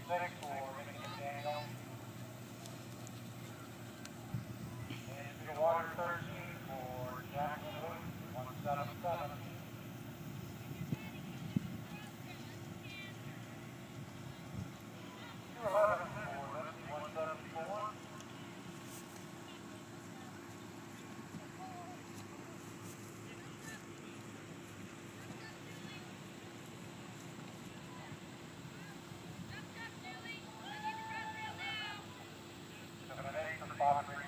6 for Micki and Daniel. Into the water 13 for Jackson Luke, 177. 211 for Lindsay, 174. Bob